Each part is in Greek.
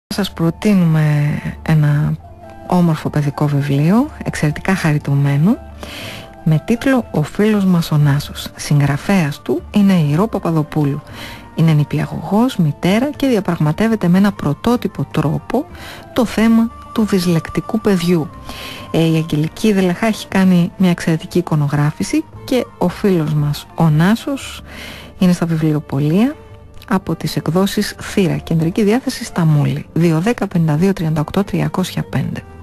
Σας προτείνουμε ένα όμορφο παιδικό βιβλίο, εξαιρετικά χαριτωμένο, με τίτλο «Ο φίλος μας ο Νάσος». Συγγραφέας του είναι η Ρο Παπαδοπούλου. Είναι νηπιαγωγός, μητέρα και διαπραγματεύεται με ένα πρωτότυπο τρόπο το θέμα του δυσλεκτικού παιδιού. Η Αγγελική Δελεχά έχει κάνει μια εξαιρετική εικονογράφηση και ο φίλος μας ο Νάσος είναι στα βιβλιοπωλεία από τις εκδόσεις Θύρα, κεντρική διάθεση Σταμούλη, 210-52-38-305.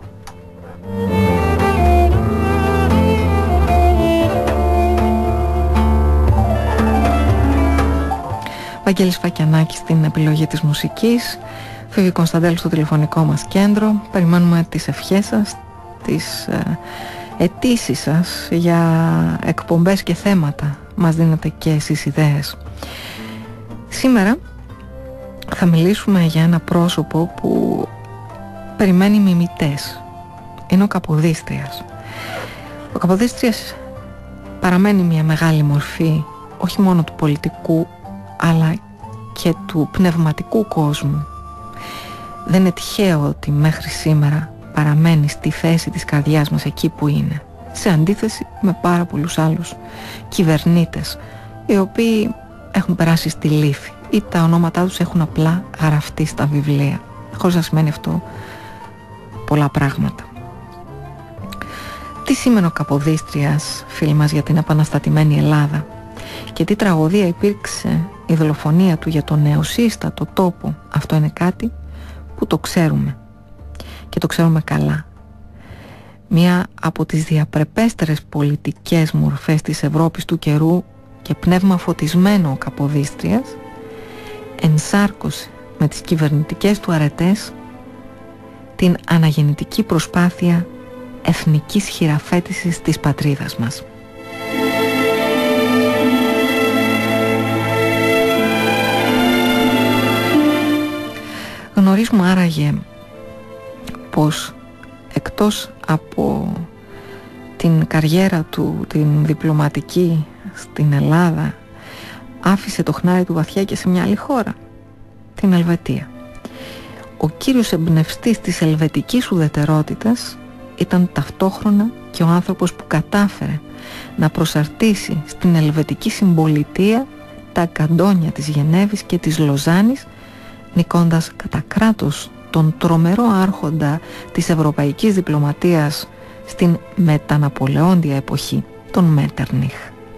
Βαγγέλης Φακιανάκης στην επιλογή της μουσικής, Φίβη Κωνσταντέλου στο τηλεφωνικό μας κέντρο. Περιμένουμε τις ευχές σας, τις αιτήσεις σας για εκπομπές και θέματα. Μας δίνετε και εσείς ιδέες. Σήμερα θα μιλήσουμε για ένα πρόσωπο που περιμένει μιμητές. Είναι ο Καποδίστριας. Ο Καποδίστριας παραμένει μια μεγάλη μορφή όχι μόνο του πολιτικού αλλά και του πνευματικού κόσμου. Δεν είναι τυχαίο ότι μέχρι σήμερα παραμένει στη θέση της καρδιάς μας εκεί που είναι, σε αντίθεση με πάρα πολλούς άλλους κυβερνήτες οι οποίοι έχουν περάσει στη λύθη ή τα ονόματά τους έχουν απλά γραφτεί στα βιβλία, χωρίς να σημαίνει αυτό πολλά πράγματα. Τι σήμαινε ο Καποδίστριας, φίλοι μας, για την επαναστατημένη Ελλάδα, και τι τραγωδία υπήρξε η δολοφονία του για τον νεοσύστατο τόπο? Αυτό είναι κάτι που το ξέρουμε και το ξέρουμε καλά. Μία από τις διαπρεπέστερες πολιτικές μορφές της Ευρώπης του καιρού και πνεύμα φωτισμένο ο Καποδίστριας ενσάρκωσε με τις κυβερνητικές του αρετές την αναγεννητική προσπάθεια εθνικής χειραφέτησης της πατρίδας μας. Γνωρίζουμε άραγε πως εκτός από την καριέρα του, την διπλωματική στην Ελλάδα, άφησε το χνάρι του βαθιά και σε μια άλλη χώρα, την Ελβετία. Ο κύριος εμπνευστής της ελβετικής ουδετερότητας ήταν ταυτόχρονα και ο άνθρωπος που κατάφερε να προσαρτήσει στην ελβετική συμπολιτεία τα καντόνια της Γενέβης και της Λοζάνης, νικώντας κατά κράτος τον τρομερό άρχοντα της ευρωπαϊκής διπλωματίας στην μεταναπολεόντια εποχή, τον Μέτερνιχ.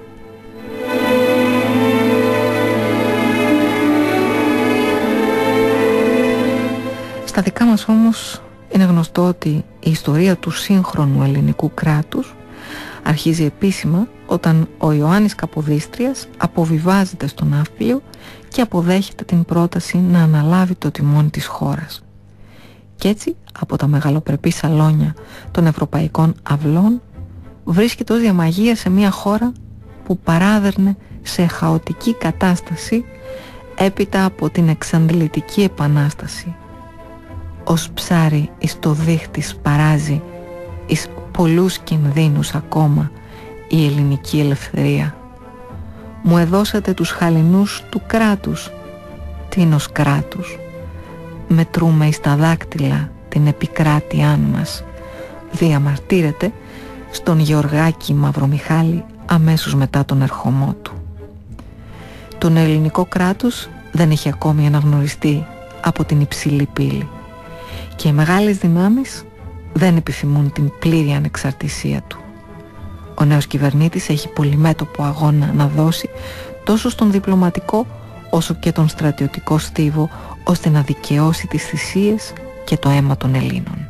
Στα δικά μας όμως είναι γνωστό ότι η ιστορία του σύγχρονου ελληνικού κράτους αρχίζει επίσημα όταν ο Ιωάννης Καποδίστριας αποβιβάζεται στον Ναύπλιο και αποδέχεται την πρόταση να αναλάβει το τιμόνι της χώρας. Κι έτσι από τα μεγαλοπρεπή σαλόνια των ευρωπαϊκών αυλών βρίσκεται ως διαμαγεία σε μια χώρα που παράδερνε σε χαοτική κατάσταση έπειτα από την εξαντλητική επανάσταση. Ως ψάρι εις το δίχτυς παράζει εις πολλούς κινδύνους ακόμα η ελληνική ελευθερία. Μου εδώσατε τους χαλινούς του κράτους. Τίνος κράτους? Μετρούμε εις τα δάκτυλα την επικράτειά μας, διαμαρτύρεται στον Γεωργάκη Μαυρομιχάλη αμέσως μετά τον ερχομό του. Τον ελληνικό κράτος δεν έχει ακόμη αναγνωριστεί από την υψηλή πύλη και οι μεγάλες δυνάμεις δεν επιθυμούν την πλήρη ανεξαρτησία του. Ο νέος κυβερνήτης έχει πολυμέτωπο αγώνα να δώσει τόσο στον διπλωματικό όσο και τον στρατιωτικό στίβο, ώστε να δικαιώσει τις θυσίες και το αίμα των Ελλήνων.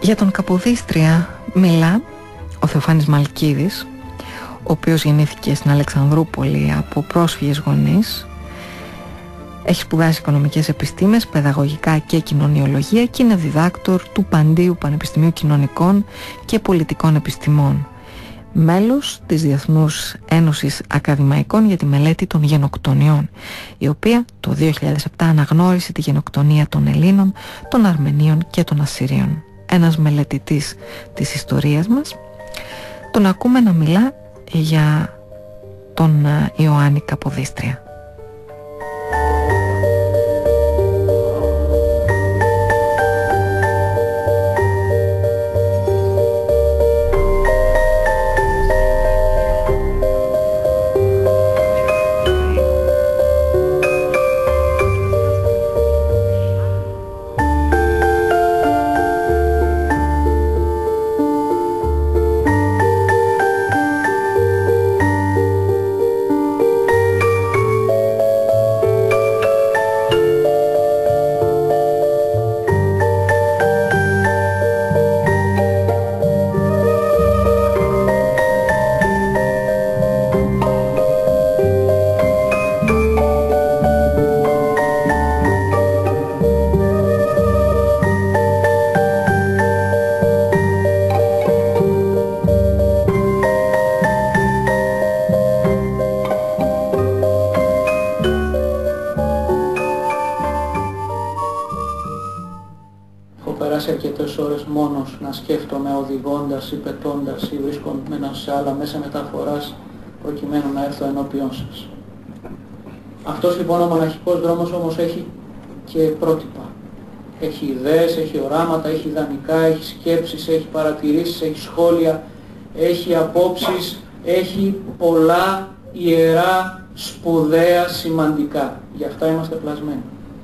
Για τον Καποδίστρια μιλά ο Θεοφάνης Μαλκίδης, ο οποίος γεννήθηκε στην Αλεξανδρούπολη από πρόσφυγες γονείς. Έχει σπουδάσει οικονομικές επιστήμες, παιδαγωγικά και κοινωνιολογία και είναι διδάκτορ του Παντίου Πανεπιστημίου Κοινωνικών και Πολιτικών Επιστημών. Μέλος της Διεθνούς Ένωσης Ακαδημαϊκών για τη Μελέτη των Γενοκτονιών, η οποία το 2007 αναγνώρισε τη γενοκτονία των Ελλήνων, των Αρμενίων και των Ασσυρίων. Ένας μελετητής της ιστορίας μας. Τον ακούμε να μιλά για τον Ιωάννη Καποδίστρια. Σκέφτομαι οδηγώντας ή πετώντας ή βρίσκοντας σε άλλα μέσα μεταφοράς προκειμένου να έρθω ενώπιον σας. Αυτός λοιπόν ο μοναχικός δρόμος όμως έχει και πρότυπα. Έχει ιδέες, έχει οράματα, έχει ιδανικά, έχει σκέψεις, έχει παρατηρήσεις, έχει σχόλια, έχει απόψεις, έχει πολλά ιερά, σπουδαία, σημαντικά. Γι' αυτά είμαστε πλασμένοι.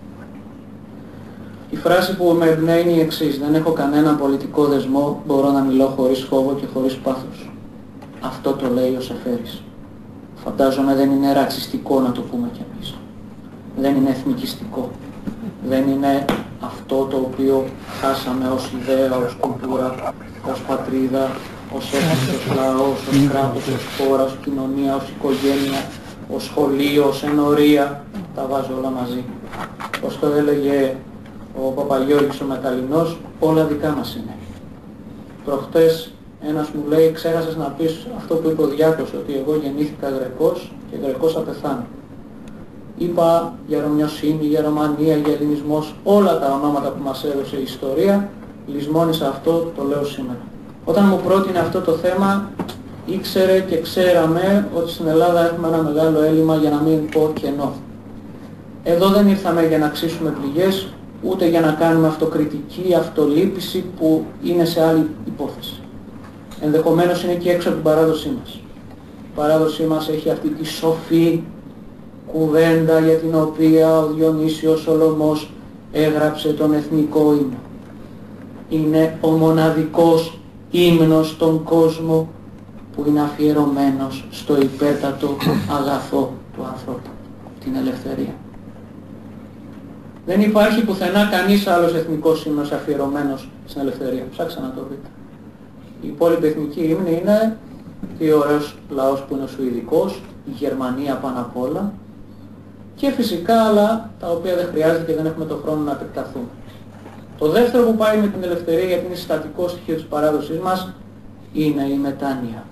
Η φράση που με εμπνέει είναι η εξής: δεν έχω κανένα πολιτικό δεσμό, μπορώ να μιλώ χωρίς φόβο και χωρίς πάθος. Αυτό το λέει ο Σεφέρης. Φαντάζομαι δεν είναι ρατσιστικό να το πούμε κι εμείς. Δεν είναι εθνικιστικό. Δεν είναι αυτό το οποίο χάσαμε ως ιδέα, ως κουλτούρα, ως πατρίδα, ως έθνος, ως λαός, ως κράτος, ως χώρα, ως κοινωνία, ως οικογένεια, ως σχολείο, ως ενορία. Τα βάζω όλα μαζί. Ως το έλεγε ο Παπαγιώργης ο Μεταλλινός, όλα δικά μας είναι. Προχτές ένας μου λέει: ξέχασες να πεις αυτό που είπε ο Διάκος, ότι εγώ γεννήθηκα Γρεκός και Γρεκός θα πεθάνω. Είπα για Ρωμιοσύνη, για Ρωμανία, για Ελληνισμός, όλα τα ονόματα που μας έδωσε η ιστορία, λησμόνισα αυτό, το λέω σήμερα. Όταν μου πρότεινε αυτό το θέμα, ήξερε και ξέραμε ότι στην Ελλάδα έχουμε ένα μεγάλο έλλειμμα, για να μην πω κενό. Εδώ δεν ήρθαμε για να ξύσουμε πληγές, ούτε για να κάνουμε αυτοκριτική, αυτολύπηση που είναι σε άλλη υπόθεση. Ενδεχομένως είναι και έξω από την παράδοσή μας. Η παράδοσή μας έχει αυτή τη σοφή κουβέντα για την οποία ο Διονύσιος Σολωμός έγραψε τον εθνικό ύμνο. Είναι ο μοναδικός ύμνος στον κόσμο που είναι αφιερωμένος στο υπέρτατο αγαθό του ανθρώπου, την ελευθερία. Δεν υπάρχει πουθενά κανείς άλλος εθνικός ύμνος αφιερωμένος στην ελευθερία. Ψάξτε να το δείτε. Η υπόλοιπη εθνική ύμνη είναι τι ωραίος λαός που είναι ο Σουηδικός, η Γερμανία πάνω απ' όλα και φυσικά άλλα τα οποία δεν χρειάζεται και δεν έχουμε το χρόνο να επεκταθούμε. Το δεύτερο που πάει με την ελευθερία, γιατί είναι συστατικό στοιχείο της παράδοσής μας, είναι η μετάνοια.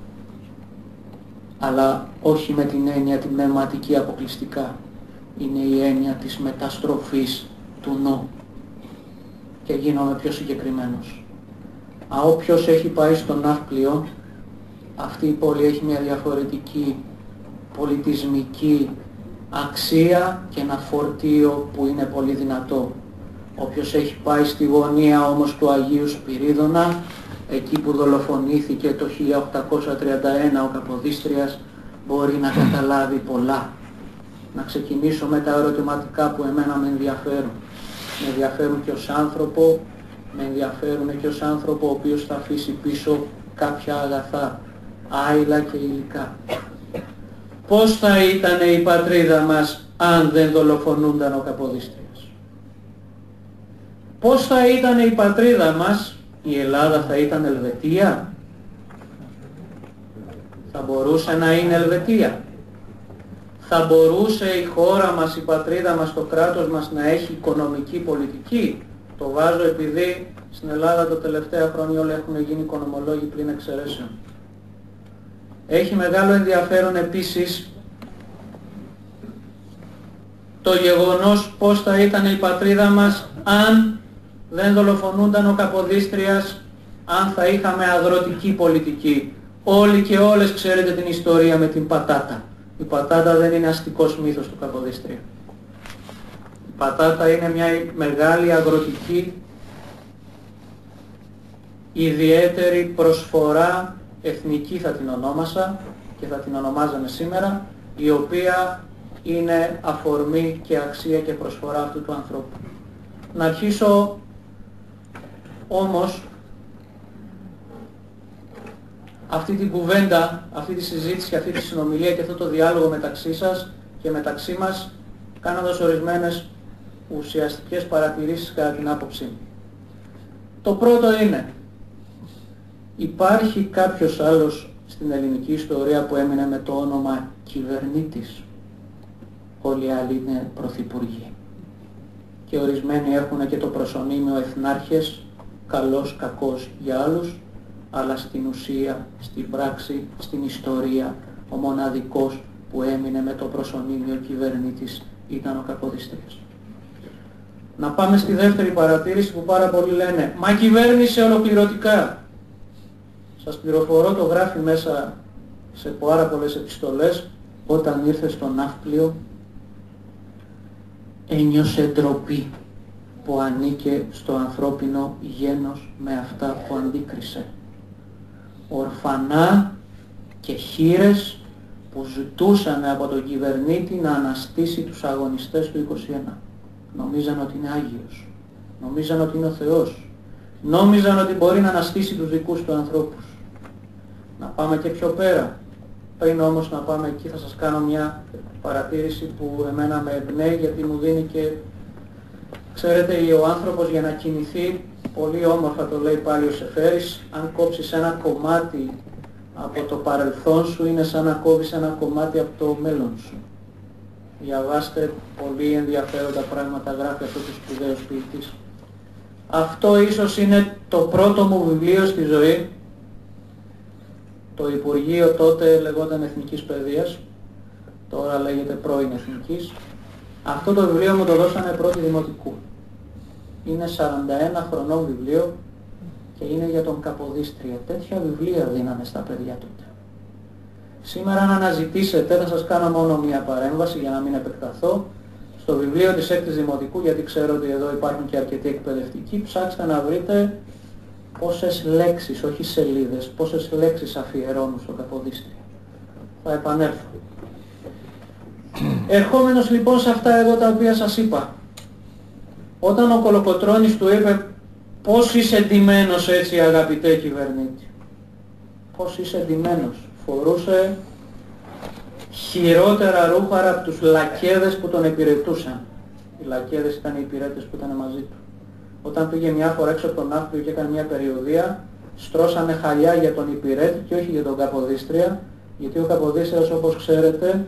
Αλλά όχι με την έννοια την πνευματική αποκλειστικά. Είναι η έννοια της μεταστροφής του νου. Και γίνομαι πιο συγκεκριμένος. Όποιος έχει πάει στον Ναύπλιο, αυτή η πόλη έχει μια διαφορετική πολιτισμική αξία και ένα φορτίο που είναι πολύ δυνατό. Όποιος έχει πάει στη γωνία όμως του Αγίου Σπυρίδωνα, εκεί που δολοφονήθηκε το 1831 ο Καποδίστριας, μπορεί να καταλάβει πολλά. Να ξεκινήσω με τα ερωτηματικά που εμένα με ενδιαφέρουν. Με ενδιαφέρουν και ως άνθρωπο, με ενδιαφέρουν και ως άνθρωπο ο οποίος θα αφήσει πίσω κάποια αγαθά, άειλα και υλικά. Πώς θα ήταν η πατρίδα μας αν δεν δολοφονούνταν ο Καποδίστριας? Πώς θα ήταν η πατρίδα μας, η Ελλάδα θα ήταν Ελβετία? Θα μπορούσε να είναι Ελβετία? Θα μπορούσε η χώρα μας, η πατρίδα μας, το κράτος μας να έχει οικονομική πολιτική? Το βάζω επειδή στην Ελλάδα τα τελευταία χρόνια όλοι έχουν γίνει οικονομολόγοι πλην εξαιρέσεων. Έχει μεγάλο ενδιαφέρον επίσης το γεγονός πώς θα ήταν η πατρίδα μας αν δεν δολοφονούνταν ο Καποδίστριας, αν θα είχαμε αγροτική πολιτική. Όλοι και όλες ξέρετε την ιστορία με την πατάτα. Η πατάτα δεν είναι αστικός μύθος του Καποδίστρια. Η πατάτα είναι μια μεγάλη αγροτική, ιδιαίτερη προσφορά, εθνική θα την ονόμασα και θα την ονομάζαμε σήμερα, η οποία είναι αφορμή και αξία και προσφορά αυτού του ανθρώπου. Να αρχίσω όμως αυτή την κουβέντα, αυτή τη συζήτηση και αυτή τη συνομιλία και αυτό το διάλογο μεταξύ σας και μεταξύ μας, κάνοντας ορισμένες ουσιαστικές παρατηρήσεις κατά την άποψή μου. Το πρώτο είναι, υπάρχει κάποιος άλλος στην ελληνική ιστορία που έμεινε με το όνομα κυβερνήτης? Όλοι οι άλλοι είναι πρωθυπουργοί. Και ορισμένοι έχουν και το προσωνύμιο εθνάρχες, καλός, κακός για άλλους, αλλά στην ουσία, στην πράξη, στην ιστορία, ο μοναδικός που έμεινε με το προσωνύμιο κυβερνήτης ήταν ο Καποδίστριας. Να πάμε στη δεύτερη παρατήρηση που πάρα πολλοί λένε, μα κυβέρνησε ολοκληρωτικά. Σας πληροφορώ, το γράφει μέσα σε πάρα πολλές επιστολές, όταν ήρθε στο ναύπλιο ένιωσε ντροπή που ανήκε στο ανθρώπινο γένος με αυτά που αντίκρισε. Ορφανά και χήρες που ζητούσαν από τον κυβερνήτη να αναστήσει τους αγωνιστές του 21. Νομίζαν ότι είναι Άγιος, νομίζαν ότι είναι ο Θεός, νόμιζαν ότι μπορεί να αναστήσει τους δικούς του ανθρώπους. Να πάμε και πιο πέρα. Πριν όμως να πάμε εκεί θα σας κάνω μια παρατήρηση που εμένα με εμπνέει, γιατί μου δίνει και, ξέρετε, ο άνθρωπος για να κινηθεί, πολύ όμορφα το λέει πάλι ο Σεφέρης, αν κόψεις ένα κομμάτι από το παρελθόν σου είναι σαν να κόβεις ένα κομμάτι από το μέλλον σου. Διαβάστε, πολύ ενδιαφέροντα πράγματα γράφει αυτός ο σπουδαίος ποιητής. Αυτό ίσως είναι το πρώτο μου βιβλίο στη ζωή. Το Υπουργείο τότε λεγόταν Εθνικής Παιδείας, τώρα λέγεται πρώην Εθνικής. Αυτό το βιβλίο μου το δώσανε πρώτη δημοτικού. Είναι 41 χρονών βιβλίο και είναι για τον Καποδίστρια. Τέτοια βιβλία δίνανε στα παιδιά τότε. Σήμερα αν αναζητήσετε, θα σας κάνω μόνο μία παρέμβαση για να μην επεκταθώ, στο βιβλίο της 6ης Δημοτικού, γιατί ξέρω ότι εδώ υπάρχουν και αρκετοί εκπαιδευτικοί, ψάξτε να βρείτε πόσες λέξεις, όχι σελίδες, πόσες λέξεις αφιερώνουν στο Καποδίστρια. Θα επανέλθω. Ερχόμενος λοιπόν σε αυτά εδώ τα οποία σας είπα. Όταν ο Κολοκοτρώνης του είπε πώς είσαι ντυμένος έτσι αγαπητέ κυβερνήτη, πώς είσαι ντυμένος, φορούσε χειρότερα ρούχαρα από τους λακέδες που τον υπηρετούσαν. Οι λακέδες ήταν οι υπηρέτες που ήταν μαζί του. Όταν πήγε μια φορά έξω από τον ναύπλιο και έκανε μια περιοδεία, στρώσανε χαλιά για τον υπηρέτη και όχι για τον Καποδίστρια, γιατί ο Καποδίστριας, όπως ξέρετε,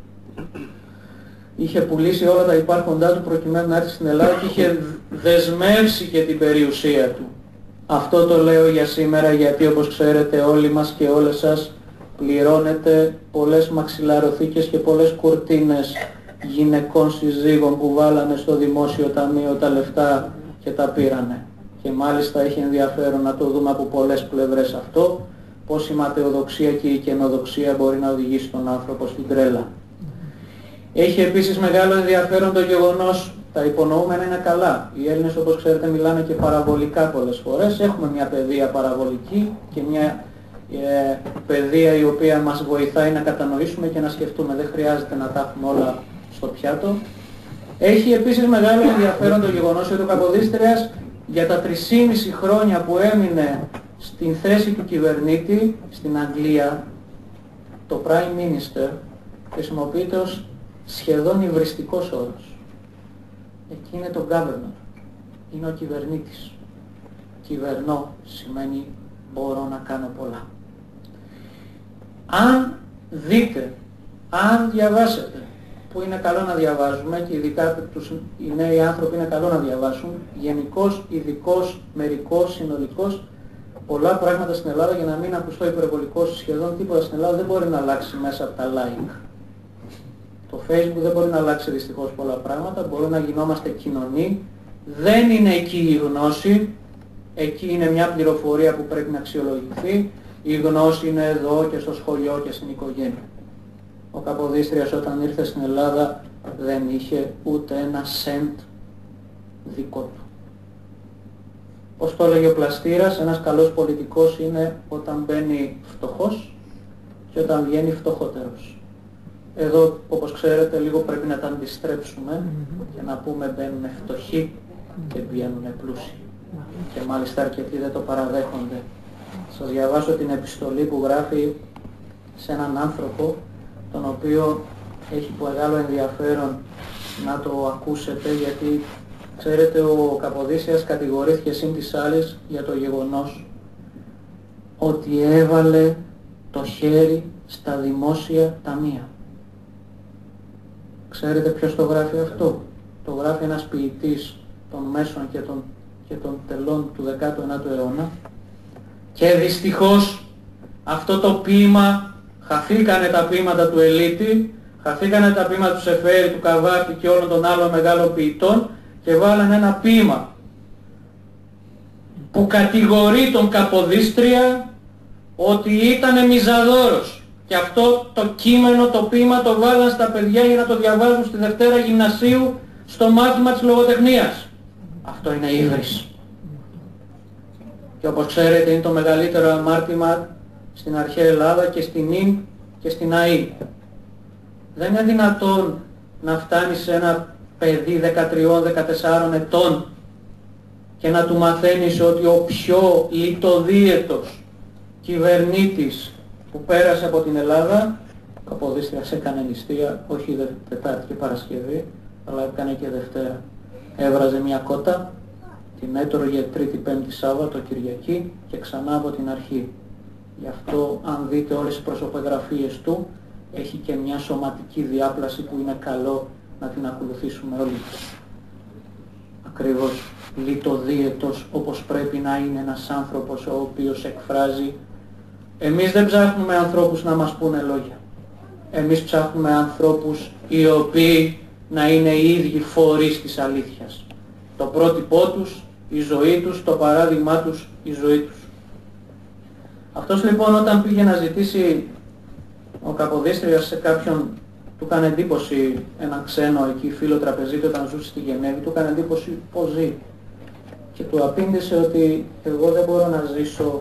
είχε πουλήσει όλα τα υπάρχοντά του προκειμένου να έρθει στην Ελλάδα και είχε δεσμεύσει και την περιουσία του. Αυτό το λέω για σήμερα, γιατί όπως ξέρετε όλοι μας και όλες σας πληρώνετε πολλές μαξιλαροθήκες και πολλές κουρτίνες γυναικών συζύγων που βάλανε στο δημόσιο ταμείο τα λεφτά και τα πήρανε. Και μάλιστα έχει ενδιαφέρον να το δούμε από πολλές πλευρές αυτό, πώς η ματαιοδοξία και η καινοδοξία μπορεί να οδηγήσει τον άνθρωπο στην τρέλα. Έχει επίσης μεγάλο ενδιαφέρον το γεγονός, τα υπονοούμενα είναι καλά. Οι Έλληνες, όπως ξέρετε, μιλάνε και παραβολικά πολλές φορές. Έχουμε μια παιδεία παραβολική και μια παιδεία η οποία μας βοηθάει να κατανοήσουμε και να σκεφτούμε. Δεν χρειάζεται να τα έχουμε όλα στο πιάτο. Έχει επίσης μεγάλο ενδιαφέρον το γεγονός ότι ο Καποδίστριας για τα 3,5 χρόνια που έμεινε στην θέση του κυβερνήτη στην Αγγλία, το Prime Minister χρησιμοποιείται ως σχεδόν υβριστικός όρος. Εκεί είναι το governor, είναι ο κυβερνήτης. κυβερνώ σημαίνει μπορώ να κάνω πολλά. Αν δείτε, αν διαβάσετε, που είναι καλό να διαβάζουμε και ειδικά οι νέοι άνθρωποι είναι καλό να διαβάσουν, γενικός, ειδικός, μερικός, συνολικός, πολλά πράγματα στην Ελλάδα, για να μην ακουστώ υπερβολικός, σχεδόν τίποτα στην Ελλάδα δεν μπορεί να αλλάξει μέσα από τα like. Το Facebook δεν μπορεί να αλλάξει δυστυχώς πολλά πράγματα, μπορούμε να γινόμαστε κοινωνοί, δεν είναι εκεί η γνώση, εκεί είναι μια πληροφορία που πρέπει να αξιολογηθεί, η γνώση είναι εδώ και στο σχολείο και στην οικογένεια. Ο Καποδίστριας όταν ήρθε στην Ελλάδα δεν είχε ούτε ένα σεντ δικό του. Όπως το έλεγε ο Πλαστήρας, ένας καλός πολιτικός είναι όταν μπαίνει φτωχός και όταν βγαίνει φτωχότερος. Εδώ, όπως ξέρετε, λίγο πρέπει να τα αντιστρέψουμε και να πούμε μπαίνουν φτωχοί και βγαίνουν πλούσιοι. Και μάλιστα αρκετοί δεν το παραδέχονται. Σας διαβάσω την επιστολή που γράφει σε έναν άνθρωπο, τον οποίο έχει μεγάλο ενδιαφέρον να το ακούσετε, γιατί ξέρετε ο Καποδίστριας κατηγορήθηκε σύν της άλλης για το γεγονός ότι έβαλε το χέρι στα δημόσια ταμεία. Ξέρετε ποιος το γράφει αυτό? Το γράφει ένας ποιητής των μέσων και των τελών του 19ου αιώνα, και δυστυχώς αυτό το ποίημα, χαθήκανε τα ποίηματα του Ελίτη, χαθήκανε τα ποίηματα του Σεφέρη, του Καβάφη και όλων των άλλων μεγάλων ποιητών, και βάλανε ένα ποίημα που κατηγορεί τον Καποδίστρια ότι ήταν μιζαδόρος. Και αυτό το κείμενο, το ποίημα το βάλαν στα παιδιά για να το διαβάζουν στη Δευτέρα Γυμνασίου στο μάθημα της λογοτεχνίας. Αυτό είναι ύβρις. Και όπως ξέρετε είναι το μεγαλύτερο αμάρτημα στην αρχαία Ελλάδα και στην Ιν και στην ΑΗ. Δεν είναι δυνατόν να φτάνει σε ένα παιδί 13-14 ετών και να του μαθαίνεις ότι ο πιο λιτοδίαιτος κυβερνήτης που πέρασε από την Ελλάδα, ο Καποδίστριας έκανε νηστεία, όχι Τετάρτη και Παρασκευή, αλλά έκανε και Δευτέρα. Έβραζε μια κότα, την έτρωγε Τρίτη, Πέμπτη, Σάββατο, Κυριακή και ξανά από την αρχή. Γι' αυτό αν δείτε όλες τις προσωπογραφίες του, έχει και μια σωματική διάπλαση που είναι καλό να την ακολουθήσουμε όλοι. Ακριβώς λιτοδίαιτος όπως πρέπει να είναι ένας άνθρωπος ο οποίος εκφράζει. Εμείς δεν ψάχνουμε ανθρώπους να μας πούνε λόγια. Εμείς ψάχνουμε ανθρώπους οι οποίοι να είναι οι ίδιοι φορείς της αλήθειας. Το πρότυπό τους, η ζωή τους, το παράδειγμά τους, η ζωή τους. Αυτός λοιπόν όταν πήγε να ζητήσει ο Καποδίστριας σε κάποιον, του έκανε εντύπωση έναν ξένο εκεί φίλο τραπεζίτη όταν ζούσε στη Γενέβη, του έκανε εντύπωση πώς ζει. Και του απήντησε ότι εγώ δεν μπορώ να ζήσω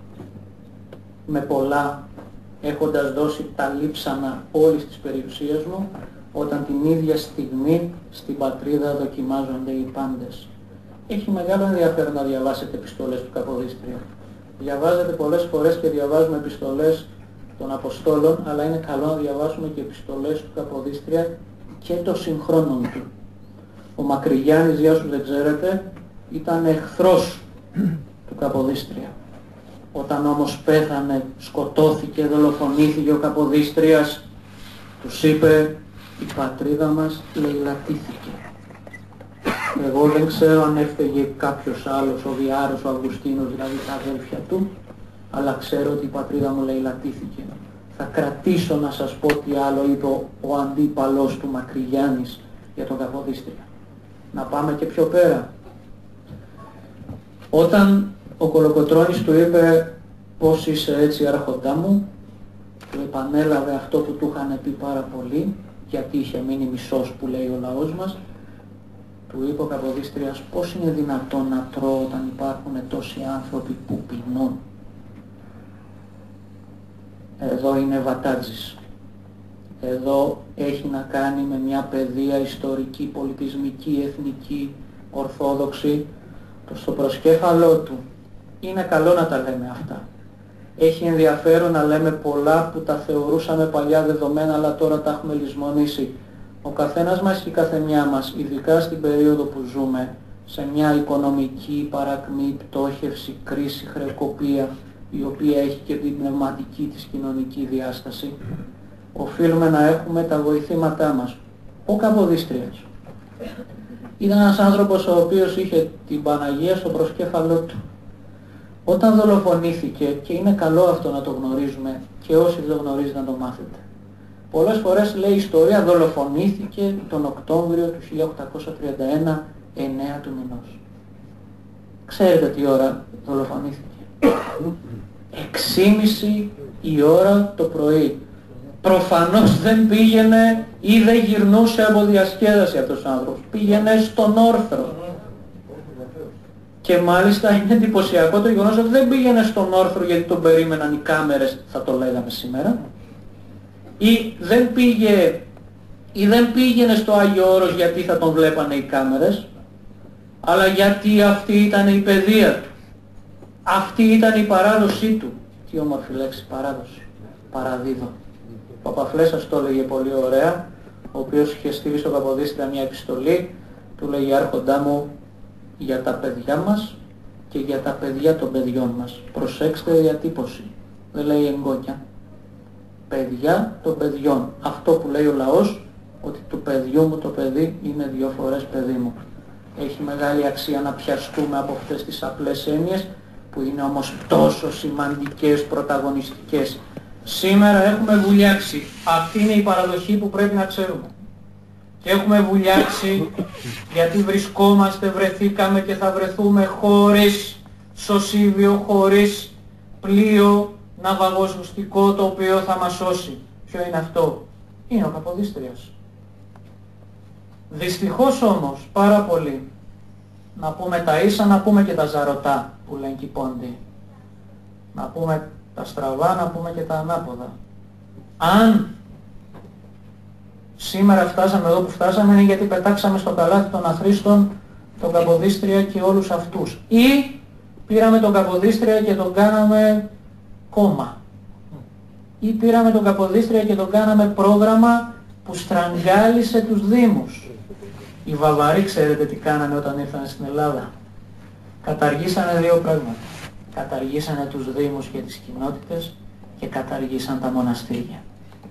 με πολλά έχοντας δώσει τα λείψανα όλης της περιουσίας μου, όταν την ίδια στιγμή στην πατρίδα δοκιμάζονται οι πάντες. Έχει μεγάλο ενδιαφέρον να διαβάσετε επιστολές του Καποδίστρια. Διαβάζετε πολλές φορές και διαβάζουμε επιστολές των Αποστόλων, αλλά είναι καλό να διαβάσουμε και επιστολές του Καποδίστρια και των συγχρόνων του. Ο Μακρυγιάννης, για όσους δεν ξέρετε, ήταν εχθρός του Καποδίστρια. Όταν όμως πέθανε, σκοτώθηκε, δολοφονήθηκε ο Καποδίστριας, τους είπε η πατρίδα μας λαιλατήθηκε. Εγώ δεν ξέρω αν έφταιγε κάποιος άλλος, ο Διάρος, ο Αυγουστίνος, δηλαδή τα αδέλφια του, αλλά ξέρω ότι η πατρίδα μου λαιλατήθηκε. Θα κρατήσω να σας πω τι άλλο είπε ο αντίπαλος του Μακρυγιάννης για τον Καποδίστρια. Να πάμε και πιο πέρα. Όταν ο Κολοκοτρώνης του είπε πώς είσαι έτσι άρχοντά μου, του επανέλαβε αυτό που του είχαν πει πάρα πολύ, γιατί είχε μείνει μισός που λέει ο λαός μας. Του είπε ο Καποδίστριας πώς είναι δυνατόν να τρώω όταν υπάρχουν τόσοι άνθρωποι που πεινούν. Εδώ είναι βατάτζης. Εδώ έχει να κάνει με μια παιδεία ιστορική, πολιτισμική, εθνική, ορθόδοξη. Στο προσκέφαλό του είναι καλό να τα λέμε αυτά. Έχει ενδιαφέρον να λέμε πολλά που τα θεωρούσαμε παλιά δεδομένα, αλλά τώρα τα έχουμε λησμονήσει. Ο καθένας μας και η καθεμιά μας, ειδικά στην περίοδο που ζούμε, σε μια οικονομική παρακμή, πτώχευση, κρίση, χρεοκοπία, η οποία έχει και την πνευματική της κοινωνική διάσταση, οφείλουμε να έχουμε τα βοηθήματά μας. Ο Καποδίστριας ήταν ένας άνθρωπος ο οποίος είχε την Παναγία στο προσκέφαλό του. Όταν δολοφονήθηκε, και είναι καλό αυτό να το γνωρίζουμε και όσοι δεν το γνωρίζετε να το μάθετε, πολλές φορές λέει η ιστορία δολοφονήθηκε τον Οκτώβριο του 1831, 9 του μηνός. Ξέρετε τι ώρα δολοφονήθηκε? 6:30 η ώρα το πρωί. Προφανώς δεν πήγαινε ή δεν γυρνούσε από διασκέδαση αυτός ο άνθρωπος. Πήγαινε στον όρθρο. Και μάλιστα είναι εντυπωσιακό το γεγονός ότι δεν πήγαινε στον όρθρο γιατί τον περίμεναν οι κάμερες, θα το λέγαμε σήμερα, ή δεν πήγαινε στο Άγιο Όρος γιατί θα τον βλέπανε οι κάμερες, αλλά γιατί αυτή ήταν η παιδεία του. Αυτή ήταν η παράδοσή του. Τι όμορφη λέξη, παράδοση. Παραδίδω. Ο Παπαφλέσσας το έλεγε πολύ ωραία, ο οποίος είχε στείλει στο Καποδίστρια μια επιστολή, του λέγει «Άρχοντά μου, για τα παιδιά μας και για τα παιδιά των παιδιών μας». Προσέξτε διατύπωση. Δεν λέει εγγόνια. Παιδιά των παιδιών. Αυτό που λέει ο λαός, ότι του παιδιού μου το παιδί είναι 2 φορές παιδί μου. Έχει μεγάλη αξία να πιαστούμε από αυτές τις απλές έννοιες, που είναι όμως τόσο σημαντικές, πρωταγωνιστικές. Σήμερα έχουμε βουλιάξει. Αυτή είναι η παραδοχή που πρέπει να ξέρουμε. Και έχουμε βουλιάξει γιατί βρεθήκαμε και θα βρεθούμε χωρίς σωσίβιο, χωρίς πλοίο ναυαγοσωστικό το οποίο θα μας σώσει. Ποιο είναι αυτό? Είναι ο Καποδίστριας. Δυστυχώς όμως πάρα πολύ, να πούμε τα ίσα, να πούμε και τα ζαρωτά που λένε και οι πόντοι. Να πούμε τα στραβά, να πούμε και τα ανάποδα. Αν σήμερα φτάσαμε εδώ που φτάσαμε, είναι γιατί πετάξαμε στο καλάθι των αχρήστων τον Καποδίστρια και όλους αυτούς. Ή πήραμε τον Καποδίστρια και τον κάναμε κόμμα. Ή πήραμε τον Καποδίστρια και τον κάναμε πρόγραμμα που στραγγάλισε τους Δήμους. Οι Βαβαροί ξέρετε τι κάνανε όταν ήρθαν στην Ελλάδα? Καταργήσανε 2 πράγματα. Καταργήσανε τους Δήμους και τις κοινότητες και καταργήσαν τα μοναστήρια.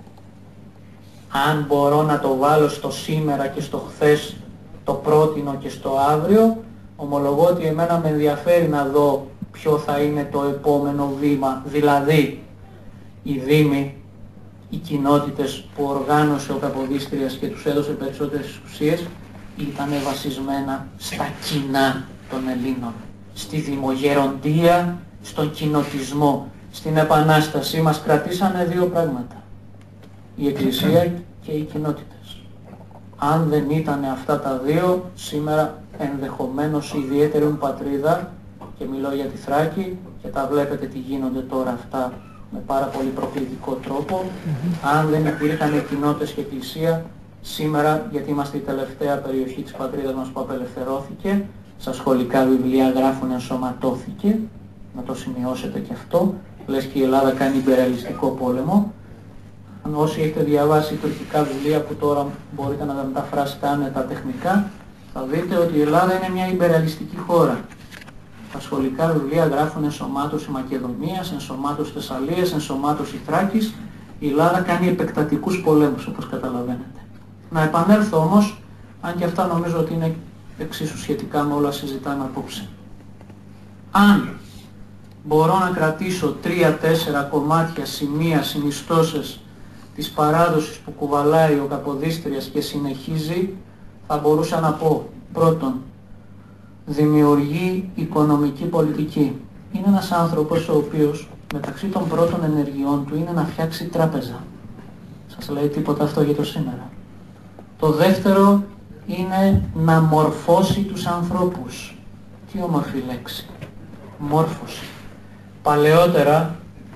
Αν μπορώ να το βάλω στο σήμερα και στο χθες, το πρότινο και στο αύριο, ομολογώ ότι εμένα με ενδιαφέρει να δω ποιο θα είναι το επόμενο βήμα, δηλαδή οι Δήμοι, οι κοινότητες που οργάνωσε ο Καποδίστριας και τους έδωσε περισσότερες εξουσίες, ήταν βασισμένα στα κοινά των Ελλήνων, στη δημογεροντία, στον κοινοτισμό. Στην Επανάσταση μας κρατήσανε 2 πράγματα, η Εκκλησία και οι κοινότητες. Αν δεν ήταν αυτά τα 2, σήμερα ενδεχομένως η ιδιαίτερη μου πατρίδα, και μιλώ για τη Θράκη και τα βλέπετε τι γίνονται τώρα αυτά με πάρα πολύ προκλητικό τρόπο, αν δεν υπήρχαν οι κοινότητες και εκκλησία, σήμερα, γιατί είμαστε η τελευταία περιοχή της πατρίδας μας που απελευθερώθηκε, στα σχολικά βιβλία γράφουν ενσωματώθηκε, να το σημειώσετε και αυτό, λες και η Ελλάδα κάνει υπεραλιστικό πόλεμο. Αν όσοι έχετε διαβάσει τουρκικά βιβλία που τώρα μπορείτε να τα μεταφράσετε άνετα τεχνικά, θα δείτε ότι η Ελλάδα είναι μια υπεραλιστική χώρα. Τα σχολικά βιβλία γράφουν ενσωμάτωση Μακεδονίας, ενσωμάτωση Θεσσαλίας, ενσωμάτωση Θράκης. Η Ελλάδα κάνει επεκτατικούς πολέμους, όπως καταλαβαίνετε. Να επανέλθω όμως, αν και αυτά νομίζω ότι είναι εξίσου σχετικά με όλα συζητάμε απόψε. Αν μπορώ να κρατήσω 3-4 κομμάτια, σημεία, συνιστώσεις της παράδοσης που κουβαλάει ο Καποδίστριας και συνεχίζει, θα μπορούσα να πω: πρώτον, δημιουργεί οικονομική πολιτική. Είναι ένας άνθρωπος ο οποίος μεταξύ των πρώτων ενεργειών του είναι να φτιάξει τράπεζα. Σας λέει τίποτα αυτό για το σήμερα? Το δεύτερο είναι να μορφώσει τους ανθρώπους. Τι όμορφη λέξη, μόρφωση. Παλαιότερα,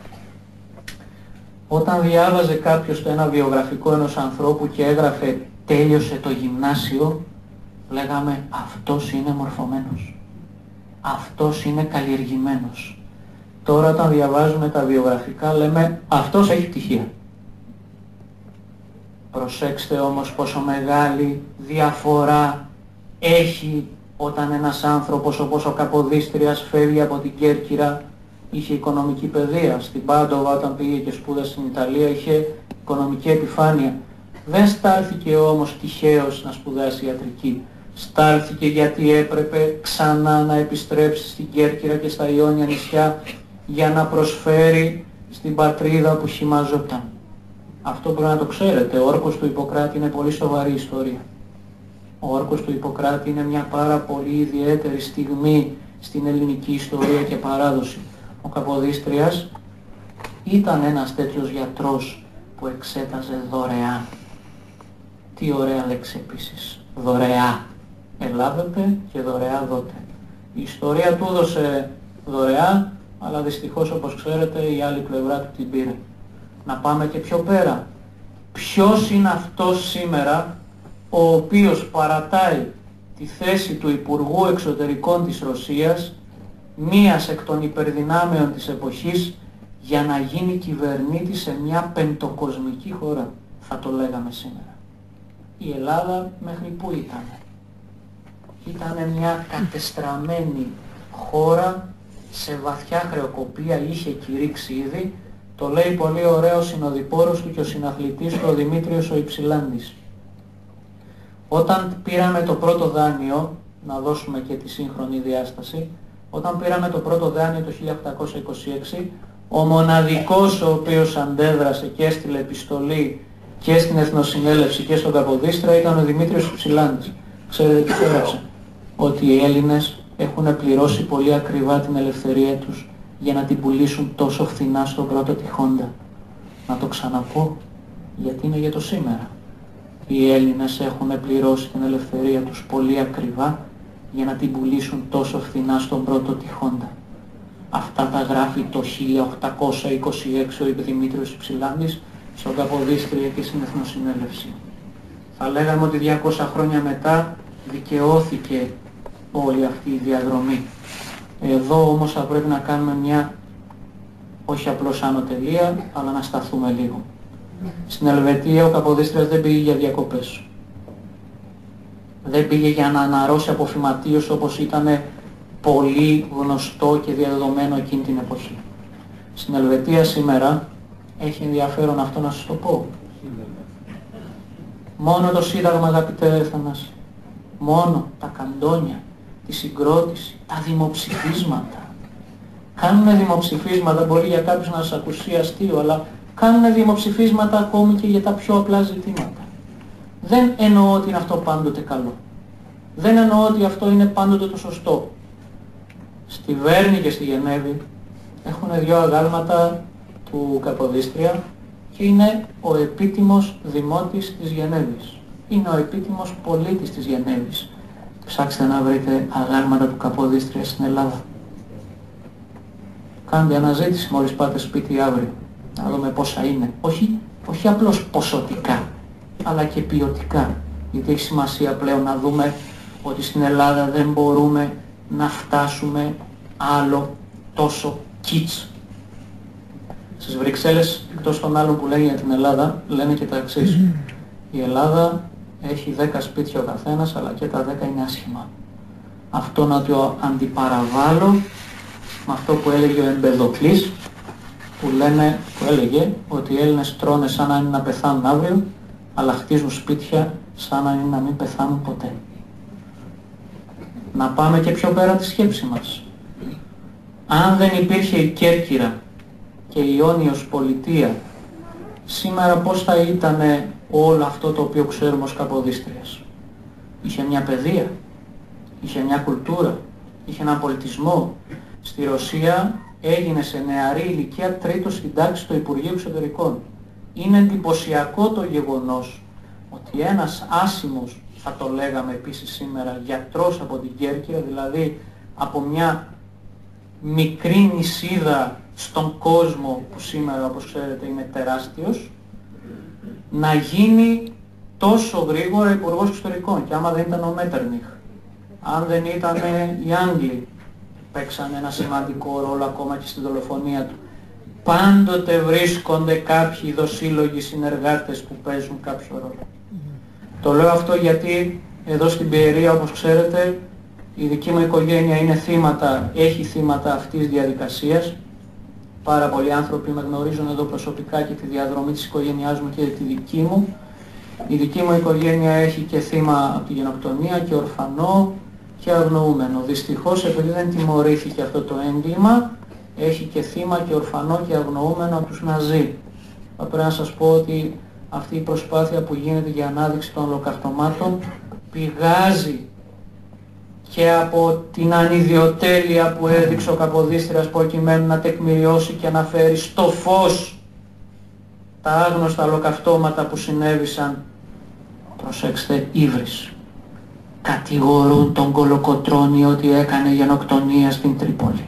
όταν διάβαζε κάποιος το ένα βιογραφικό ενός ανθρώπου και έγραφε τέλειωσε το γυμνάσιο, λέγαμε αυτός είναι μορφωμένος, αυτός είναι καλλιεργημένος. Τώρα όταν διαβάζουμε τα βιογραφικά λέμε αυτός έχει πτυχία. Προσέξτε όμως πόσο μεγάλη διαφορά έχει όταν ένας άνθρωπος όπως ο Καποδίστριας φεύγει από την Κέρκυρα, είχε οικονομική παιδεία. Στην Πάντοβα όταν πήγε και σπούδασε στην Ιταλία είχε οικονομική επιφάνεια. Δεν στάλθηκε όμως τυχαίως να σπουδάσει ιατρική. Στάλθηκε γιατί έπρεπε ξανά να επιστρέψει στην Κέρκυρα και στα Ιόνια νησιά για να προσφέρει στην πατρίδα που χυμαζόταν. Αυτό πρέπει να το ξέρετε. Ο όρκος του Ιπποκράτη είναι πολύ σοβαρή ιστορία. Ο όρκος του Ιπποκράτη είναι μια πάρα πολύ ιδιαίτερη στιγμή στην ελληνική ιστορία και παράδοση. Ο Καποδίστριας ήταν ένας τέτοιος γιατρός που εξέταζε δωρεάν. Τι ωραία λέξη επίσης. Δωρεά. Ελάβετε και δωρεά δότε. Η ιστορία του έδωσε δωρεά, αλλά δυστυχώς όπως ξέρετε η άλλη πλευρά του την πήρε. Να πάμε και πιο πέρα. Ποιος είναι αυτός σήμερα ο οποίος παρατάει τη θέση του Υπουργού Εξωτερικών της Ρωσίας, μίας εκ των υπερδυνάμεων της εποχής, για να γίνει κυβερνήτης σε μια πεντοκοσμική χώρα, θα το λέγαμε σήμερα. Η Ελλάδα μέχρι πού ήταν? Ήτανε μια κατεστραμμένη χώρα σε βαθιά χρεοκοπία, είχε κηρύξει ήδη, το λέει πολύ ωραίο ο συνοδοιπόρος του και ο συναθλητής του ο Δημήτριος ο Υψηλάντης. Όταν πήραμε το πρώτο δάνειο, να δώσουμε και τη σύγχρονη διάσταση, όταν πήραμε το πρώτο δάνειο το 1826, ο μοναδικός ο οποίος αντέδρασε και έστειλε επιστολή και στην Εθνοσυνέλευση και στον Καποδίστρια ήταν ο Δημήτριος Υψηλάντης. Ξέρετε τι έγραψε? Ότι οι Έλληνες έχουν πληρώσει πολύ ακριβά την ελευθερία τους για να την πουλήσουν τόσο φθηνά στον πρώτο τυχόντα. Να το ξαναπώ, γιατί είναι για το σήμερα. Οι Έλληνες έχουν πληρώσει την ελευθερία τους πολύ ακριβά για να την πουλήσουν τόσο φθηνά στον πρώτο τυχόντα. Αυτά τα γράφει το 1826 ο Δημήτριος Υψηλάντης στον Καποδίστρια και στην Εθνοσυνέλευση. Θα λέγαμε ότι 200 χρόνια μετά δικαιώθηκε όλη αυτή η διαδρομή. Εδώ όμως θα πρέπει να κάνουμε μια, όχι απλώς άνω τελεία, αλλά να σταθούμε λίγο. Στην Ελβετία ο Καποδίστριας δεν πήγε για διακοπές. Δεν πήγε για να αναρρώσει αποφυματίως όπως ήταν πολύ γνωστό και διαδεδομένο εκείνη την εποχή. Στην Ελβετία σήμερα έχει ενδιαφέρον αυτό να σας το πω. Μόνο το Σύνταγμα, αγαπητέ Θανάση, μόνο τα καντόνια, τη συγκρότηση, τα δημοψηφίσματα. Κάνουν δημοψηφίσματα, μπορεί για κάποιους να σας ακουστεί αστείο, αλλά κάνουν δημοψηφίσματα ακόμη και για τα πιο απλά ζητήματα. Δεν εννοώ ότι είναι αυτό πάντοτε καλό. Δεν εννοώ ότι αυτό είναι πάντοτε το σωστό. Στη Βέρνη και στη Γενέβη έχουν δύο αγάλματα του Καποδίστρια και είναι ο επίτιμος δημότης της Γενέβης. Είναι ο επίτιμος πολίτης της Γενέβης. Ψάξτε να βρείτε αγάλματα του Καποδίστρια στην Ελλάδα. Κάντε αναζήτηση μόλις πάτε σπίτι αύριο. Να δούμε πόσα είναι. Όχι απλώς ποσοτικά, αλλά και ποιοτικά. Γιατί έχει σημασία πλέον να δούμε ότι στην Ελλάδα δεν μπορούμε να φτάσουμε άλλο τόσο κιτς. Στις Βρυξέλλες, εκτός των άλλων που λένε για την Ελλάδα, λένε και τα εξής. Η Ελλάδα έχει 10 σπίτια ο καθένας, αλλά και τα 10 είναι άσχημα. Αυτό να το αντιπαραβάλλω με αυτό που έλεγε ο Εμπεδοκλής, που έλεγε ότι οι Έλληνες τρώνε σαν να είναι να πεθάνουν αύριο, αλλά χτίζουν σπίτια σαν να είναι να μην πεθάνουν ποτέ. Να πάμε και πιο πέρα τη σκέψη μας. Αν δεν υπήρχε η Κέρκυρα και η Ιόνιος πολιτεία, σήμερα πώς θα ήταν όλο αυτό το οποίο ξέρουμε ως Καποδίστριας? Είχε μια παιδεία, είχε μια κουλτούρα, είχε έναν πολιτισμό. Στη Ρωσία έγινε σε νεαρή ηλικία τρίτος στην τάξη στο Υπουργείο Εξωτερικών. Είναι εντυπωσιακό το γεγονός ότι ένας άσημος, θα το λέγαμε επίσης σήμερα, γιατρός από την Κέρκυρα, δηλαδή από μια μικρή νησίδα στον κόσμο που σήμερα όπως ξέρετε είναι τεράστιος, να γίνει τόσο γρήγορα Υπουργός Εξωτερικών. Και άμα δεν ήταν ο Μέτερνιχ, αν δεν ήταν οι Άγγλοι, παίξαν ένα σημαντικό ρόλο ακόμα και στην δολοφονία του. Πάντοτε βρίσκονται κάποιοι δοσύλλογοι συνεργάτες που παίζουν κάποιο ρόλο. Το λέω αυτό γιατί εδώ στην Πιερία, όπως ξέρετε, Η δική μου οικογένεια είναι θύματα, έχει θύματα αυτής της διαδικασίας. Πάρα πολλοί άνθρωποι με γνωρίζουν εδώ προσωπικά και τη διαδρομή της οικογένειάς μου και τη δική μου. Η δική μου οικογένεια έχει και θύμα από τη γενοκτονία και ορφανό και αγνοούμενο. Δυστυχώς, επειδή δεν τιμωρήθηκε αυτό το έγκλημα, έχει και θύμα και ορφανό και αγνοούμενο από τους Ναζί. Θα πρέπει να σας πω ότι αυτή η προσπάθεια που γίνεται για ανάδειξη των ολοκαυτωμάτων πηγάζει και από την ανιδιοτέλεια που έδειξε ο Καποδίστριας προκειμένου να τεκμηριώσει και να φέρει στο φως τα άγνωστα ολοκαυτώματα που συνέβησαν, προσέξτε, ύβρις. Κατηγορούν τον Κολοκοτρώνη ότι έκανε γενοκτονία στην Τρίπολη.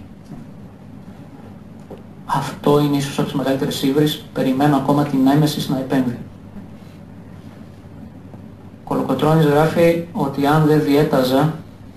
Αυτό είναι ίσως από τις μεγαλύτερες ύβρις, περιμένω ακόμα την έμεση να επέμβει. Ο Κολοκοτρώνης γράφει ότι αν δεν διέταζα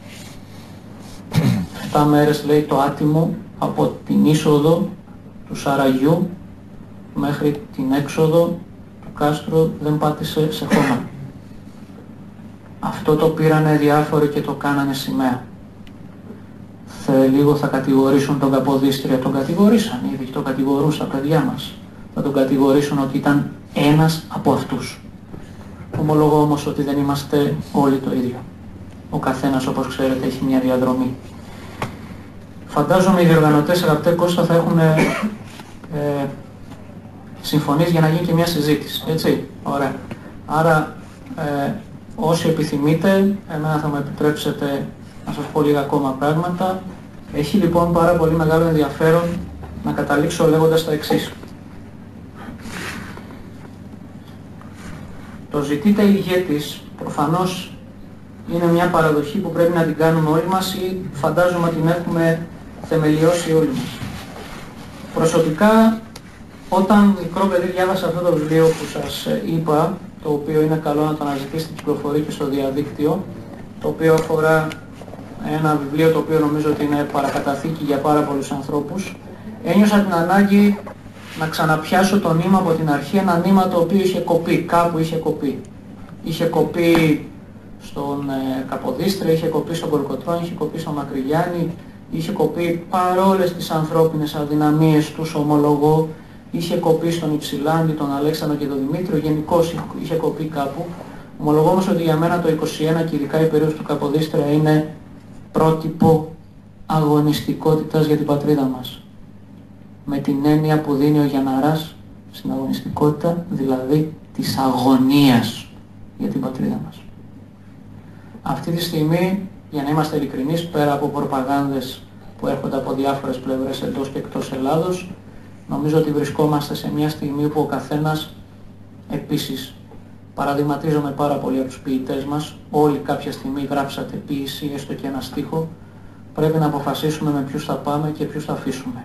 7 μέρες, λέει, το άτιμο από την είσοδο του Σαραγιού μέχρι την έξοδο του κάστρου δεν πάτησε σε χώμα. Αυτό το πήρανε διάφοροι και το κάνανε σημαία. Λίγο θα κατηγορήσουν τον Καποδίστρια, τον κατηγορήσαν ήδη, τον κατηγορούν στα παιδιά μας. Θα τον κατηγορήσουν ότι ήταν ένας από αυτούς. Ομολογώ όμως ότι δεν είμαστε όλοι το ίδιο. Ο καθένας, όπως ξέρετε, έχει μια διαδρομή. Φαντάζομαι οι διοργανωτές, αγαπητέ Κώστα, θα έχουν συμφωνήσει για να γίνει και μια συζήτηση, έτσι, ωραία. Άρα όσοι επιθυμείτε, εμένα θα μου επιτρέψετε να σας πω λίγα ακόμα πράγματα. Έχει λοιπόν πάρα πολύ μεγάλο ενδιαφέρον να καταλήξω λέγοντας τα εξής. Το ζητείτε ηγέτης προφανώς είναι μια παραδοχή που πρέπει να την κάνουμε όλοι μας ή φαντάζομαι την έχουμε θεμελιώσει όλοι μας. Προσωπικά, όταν μικρό παιδί διάβασα αυτό το βιβλίο που σας είπα, το οποίο είναι καλό να το αναζητήσετε, κυκλοφορεί και στο διαδίκτυο, το οποίο αφορά ένα βιβλίο το οποίο νομίζω ότι είναι παρακαταθήκη για πάρα πολλούς ανθρώπους, ένιωσα την ανάγκη να ξαναπιάσω το νήμα από την αρχή, ένα νήμα το οποίο είχε κοπεί, κάπου είχε κοπεί. Είχε κοπεί στον Καποδίστρια, είχε κοπεί στον Κολοκοτρώνη, είχε κοπεί στον Μακρυγιάννη, είχε κοπεί παρόλες τις ανθρώπινες αδυναμίες τους, ομολογώ, είχε κοπεί στον Υψηλάντη, τον Αλέξανδρο και τον Δημήτριο, γενικώς είχε κοπεί κάπου. Ομολογώ όμως ότι για μένα το 21 και ειδικά η περίοδος του Καποδίστρια είναι πρότυπο αγωνιστικότητας για την πατρίδα μας. Με την έννοια που δίνει ο Γιανναράς στην αγωνιστικότητα, δηλαδή της αγωνίας για την πατρίδα μας. Αυτή τη στιγμή, για να είμαστε ειλικρινείς, πέρα από προπαγάνδες που έρχονται από διάφορες πλευρές εντός και εκτός Ελλάδος, νομίζω ότι βρισκόμαστε σε μια στιγμή που ο καθένας, επίσης, παραδειγματίζομαι πάρα πολύ από τους ποιητές μας, όλοι κάποια στιγμή γράψατε ποίηση, έστω και ένα στίχο, πρέπει να αποφασίσουμε με ποιους θα πάμε και ποιους θα αφήσουμε.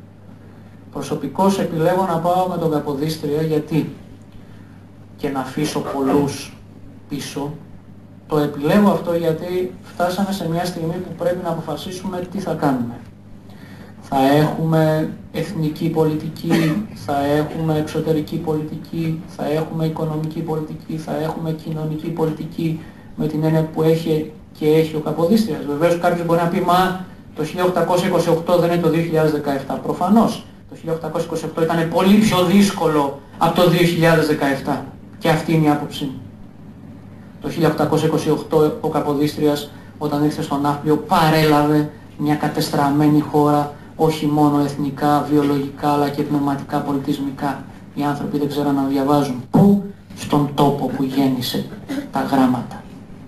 Προσωπικώς επιλέγω να πάω με τον Καποδίστρια γιατί και να αφήσω πολλούς πίσω. Το επιλέγω αυτό γιατί φτάσαμε σε μια στιγμή που πρέπει να αποφασίσουμε τι θα κάνουμε. Θα έχουμε εθνική πολιτική, θα έχουμε εξωτερική πολιτική, θα έχουμε οικονομική πολιτική, θα έχουμε κοινωνική πολιτική με την έννοια που έχει και έχει ο Καποδίστριας. Βεβαίως κάποιος μπορεί να πει μα το 1828 δεν είναι το 2017. Προφανώς το 1828 ήταν πολύ πιο δύσκολο από το 2017 και αυτή είναι η άποψή μου. Το 1828 ο Καποδίστριας όταν ήρθε στον Ναύπλιο παρέλαβε μια κατεστραμμένη χώρα, όχι μόνο εθνικά, βιολογικά αλλά και πνευματικά, πολιτισμικά. Οι άνθρωποι δεν ξέραν να διαβάζουν. Πού? Στον τόπο που γέννησε τα γράμματα.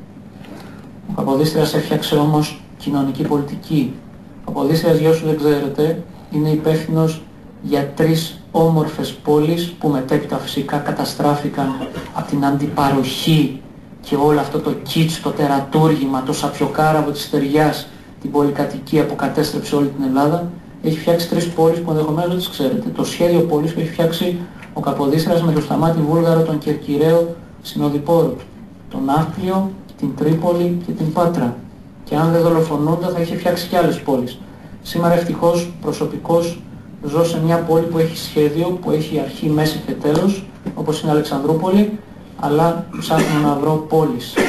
Ο Καποδίστριας έφτιαξε όμως κοινωνική πολιτική. Ο Καποδίστριας, για όσους δεν ξέρετε, είναι υπεύθυνος για 3 όμορφες πόλεις που μετέπειτα φυσικά καταστράφηκαν από την αντιπαροχή και όλο αυτό το κίτς, το τερατούργημα, το σαπιοκάραβο της στεριάς, την πολυκατοικία που κατέστρεψε όλη την Ελλάδα. Έχει φτιάξει 3 πόλεις που ενδεχομένως δεν τις ξέρετε. Το σχέδιο πόλης που έχει φτιάξει ο Καποδίστριας με το Σταμάτη Βούλγαρο, τον Κερκυραίο συνοδοιπόρο του. Τον Ναύπλιο, την Τρίπολη και την Πάτρα. Και αν δεν δολοφονούνταν θα είχε φτιάξει και άλλες πόλεις. Σήμερα ευτυχώς προσωπικώς ζω σε μια πόλη που έχει σχέδιο, που έχει αρχή, μέση και τέλος, όπως είναι η Αλεξανδρούπολη, αλλά ψάχνω να βρω πόλεις, όπως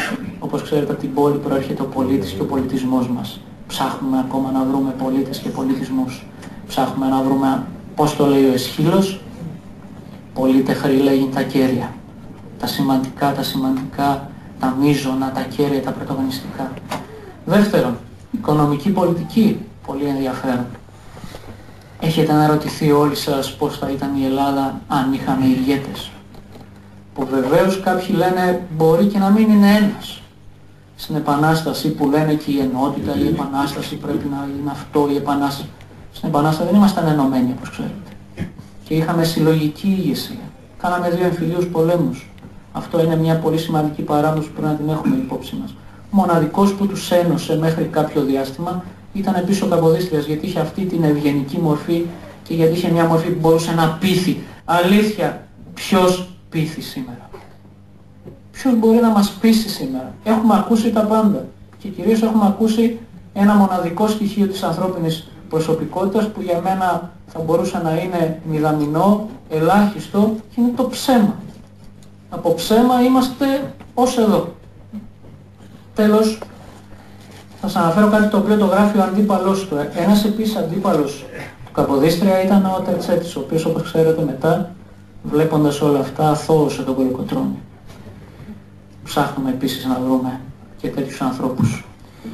Όπως ξέρετε, από την πόλη προέρχεται ο πολίτης και ο πολιτισμός μας. Ψάχνουμε ακόμα να βρούμε πολίτες και πολιτισμούς. Ψάχνουμε να βρούμε, πώς το λέει ο Εσχύλος, πολίτεχνη λέγει τα κέρια. Τα σημαντικά, τα μείζωνα, τα κέρια, τα πρωταγωνιστικά. Δεύτερον, οικονομική πολιτική, πολύ ενδιαφέρον. Έχετε αναρωτηθεί όλοι σας πώς θα ήταν η Ελλάδα αν είχαμε ηγέτες? Που βεβαίως κάποιοι λένε μπορεί και να μην είναι ένας. Στην Επανάσταση που λένε και η ενότητα, η Επανάσταση πρέπει να είναι αυτό, η Επανάσταση. Στην Επανάσταση δεν ήμασταν ενωμένοι, όπως ξέρετε. Και είχαμε συλλογική ηγεσία. Κάναμε 2 εμφυλίους πολέμους. Αυτό είναι μια πολύ σημαντική παράδοση που πρέπει να την έχουμε υπόψη μας. Ο μοναδικός που τους ένωσε μέχρι κάποιο διάστημα ήταν πίσω ο Καποδίστριας, γιατί είχε αυτή την ευγενική μορφή και γιατί είχε μια μορφή που μπορούσε να πείθει. Αλήθεια, ποιος πείθει σήμερα? Ποιος μπορεί να μας πείσει σήμερα? Έχουμε ακούσει τα πάντα και κυρίως έχουμε ακούσει ένα μοναδικό στοιχείο της ανθρώπινης προσωπικότητας που για μένα θα μπορούσε να είναι μηδαμινό, ελάχιστο, και είναι το ψέμα. Από ψέμα είμαστε ως εδώ. Τέλος, θα σας αναφέρω κάτι το οποίο το γράφει ο αντίπαλος του. Ένας επίσης αντίπαλος του Καποδίστρια ήταν ο Τερτσέτης, ο οποίος, όπως ξέρετε, μετά, βλέποντας όλα αυτά, αθώωσε τον Κολοκοτρώνη. Ψάχνουμε επίσης να βρούμε και τέτοιους ανθρώπους.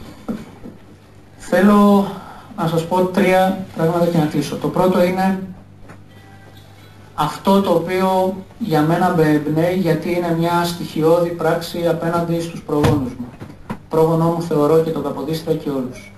Θέλω να σας πω 3 πράγματα και να κλείσω. Το πρώτο είναι αυτό το οποίο για μένα με εμπνέει, γιατί είναι μια στοιχειώδη πράξη απέναντι στους προγόνους μου. Πρόγονό μου θεωρώ και τον Καποδίστρια και όλους.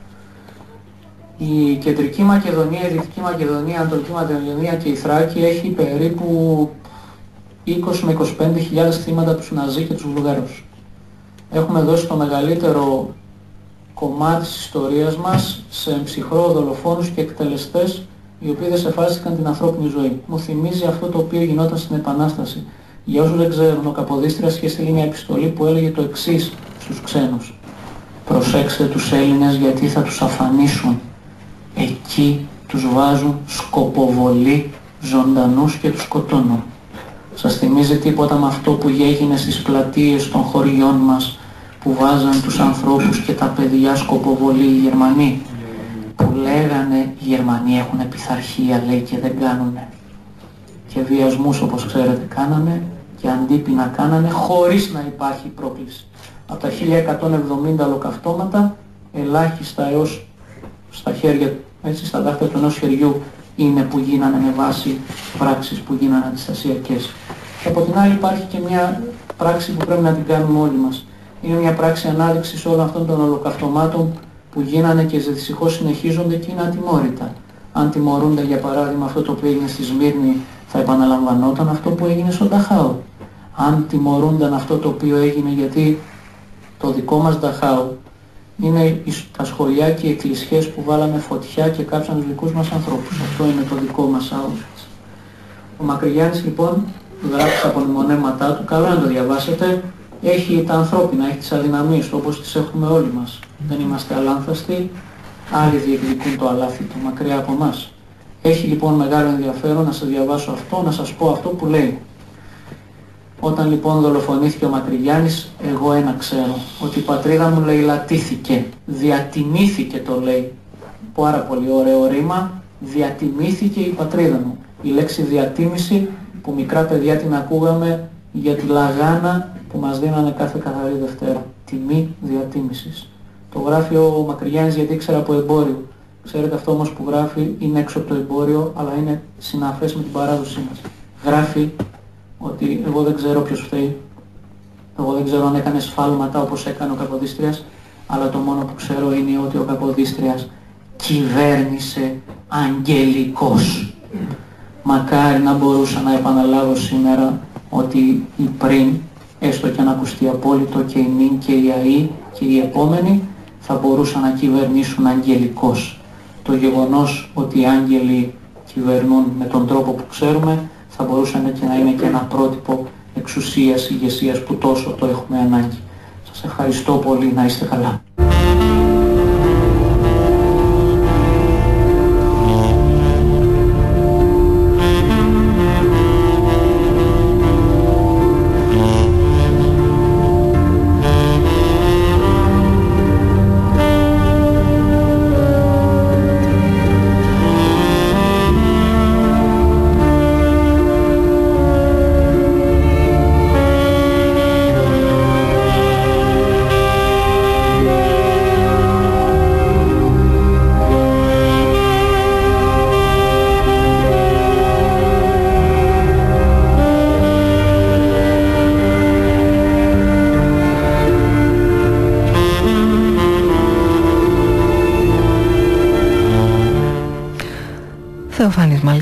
Η Κεντρική Μακεδονία, η Δυτική Μακεδονία, η Ανατολική Μακεδονία και η Θράκη έχει περίπου 20 με 25.000 θύματα από τους Ναζί και τους Βουλγαρούς. Έχουμε δώσει το μεγαλύτερο κομμάτι της ιστορίας μας σε ψυχρό δολοφόνους και εκτελεστές, οι οποίοι δεν σεβάστηκαν την ανθρώπινη ζωή. Μου θυμίζει αυτό το οποίο γινόταν στην Επανάσταση. Για όσους δεν ξέρουν, ο Καποδίστριας είχε στείλει μια επιστολή που έλεγε το εξής στους ξένους: προσέξτε τους Έλληνες, γιατί θα τους αφανίσουν. Εκεί τους βάζουν σκοποβολή ζωντανούς και τους σκοτώνουν. Σας θυμίζει τίποτα με αυτό που έγινε στις πλατείες των χωριών μας, που βάζαν τους ανθρώπους και τα παιδιά σκοποβολή οι Γερμανοί? Που λέγανε οι Γερμανοί έχουν πειθαρχία, λέει, και δεν κάνουνε. Και βιασμούς, όπως ξέρετε, κάνανε και αντίπεινα κάνανε χωρίς να υπάρχει πρόκληση. Από τα 1170 ολοκαυτώματα, ελάχιστα έως στα χέρια, έτσι, στα δάχτυλα του ενός χεριού είναι που γίνανε με βάση πράξεις που γίνανε αντιστασιακές. Και από την άλλη υπάρχει και μια πράξη που πρέπει να την κάνουμε όλοι μας. Είναι μια πράξη ανάδειξης όλων αυτών των ολοκαυτωμάτων που γίνανε και δυστυχώς συνεχίζονται και είναι ατιμόρυτα. Αν τιμωρούνται, για παράδειγμα, αυτό το οποίο έγινε στη Σμύρνη, θα επαναλαμβανόταν αυτό που έγινε στον Νταχάο. Αν τιμωρούνταν αυτό το οποίο έγινε, γιατί το δικό μας Νταχάο είναι τα σχολιά και οι εκκλησιές που βάλαμε φωτιά και κάψαν τους δικούς μας ανθρώπους. Αυτό είναι το δικό μας Auschwitz. Ο Μακρυγιάννης λοιπόν γράφει στα απομνημονεύματά του, καλό να το διαβάσετε, έχει τα ανθρώπινα, έχει τις αδυναμίες του όπως τις έχουμε όλοι μας. Δεν είμαστε αλάνθαστοι, άλλοι διεκδικούν το αλάθη του μακριά από εμάς. Έχει λοιπόν μεγάλο ενδιαφέρον να σας διαβάσω αυτό, να σας πω αυτό που λέει. Όταν λοιπόν δολοφονήθηκε ο Μακρυγιάννης, εγώ ένα ξέρω, ότι η πατρίδα μου λαιλατήθηκε, διατιμήθηκε το λέει. Πάρα πολύ ωραίο ρήμα, διατιμήθηκε η πατρίδα μου. Η λέξη διατίμηση που μικρά παιδιά την ακούγαμε για τη λαγάνα που μας δίνανε κάθε καθαρή Δευτέρα. Τιμή διατίμησης. Το γράφει ο Μακρυγιάννης γιατί ήξερα από εμπόριο. Ξέρετε, αυτό όμως που γράφει είναι έξω από το εμπόριο, αλλά είναι συναφές με την παράδοσή μας. Γράφει ότι εγώ δεν ξέρω ποιος φταίει, εγώ δεν ξέρω αν έκανε σφάλματα όπως έκανε ο Καποδίστριας, αλλά το μόνο που ξέρω είναι ότι ο Καποδίστριας κυβέρνησε αγγελικός. Μακάρι να μπορούσα να επαναλάβω σήμερα ότι οι πριν, έστω και αν ακουστεί απόλυτο, και οι νυν και οι αεί και οι επόμενοι θα μπορούσαν να κυβερνήσουν αγγελικός. Το γεγονός ότι οι άγγελοι κυβερνούν με τον τρόπο που ξέρουμε θα μπορούσαν και να είναι και ένα πρότυπο εξουσίας, ηγεσίας που τόσο το έχουμε ανάγκη. Σας ευχαριστώ πολύ, να είστε καλά.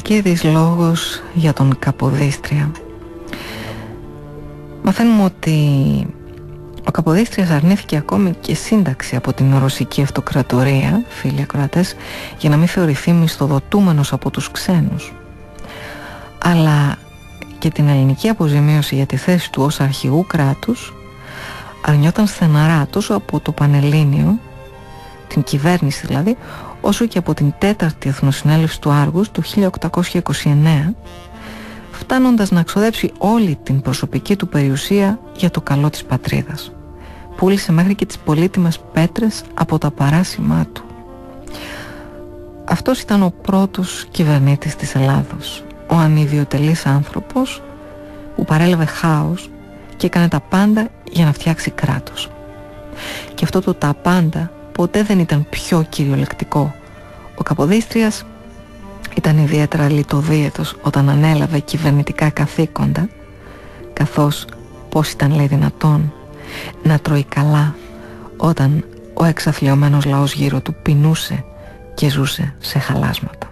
Κασελακίδης, λόγος για τον Καποδίστρια. Μαθαίνουμε ότι ο Καποδίστριας αρνήθηκε ακόμη και σύνταξη από την Ρωσική Αυτοκρατορία, φίλοι ακροατές, για να μην θεωρηθεί μισθοδοτούμενος από τους ξένους. Αλλά και την ελληνική αποζημίωση για τη θέση του ως αρχηγού κράτους αρνιόταν στεναρά τόσο από το Πανελλήνιο, την κυβέρνηση δηλαδή, όσο και από την τέταρτη Εθνοσυνέλευση του Άργους του 1829, φτάνοντας να ξοδέψει όλη την προσωπική του περιουσία για το καλό της πατρίδας. Πούλησε μέχρι και τις πολύτιμες πέτρες από τα παράσημά του. Αυτός ήταν ο πρώτος κυβερνήτης της Ελλάδος, ο ανιδιοτελής άνθρωπος που παρέλαβε χάος και έκανε τα πάντα για να φτιάξει κράτος. Και αυτό το τα πάντα ποτέ δεν ήταν πιο κυριολεκτικό. Ο Καποδίστριας ήταν ιδιαίτερα λιτοδίαιτος όταν ανέλαβε κυβερνητικά καθήκοντα, καθώς πώς ήταν, λέει, δυνατόν να τρώει καλά όταν ο εξαθλιωμένος λαός γύρω του πεινούσε και ζούσε σε χαλάσματα.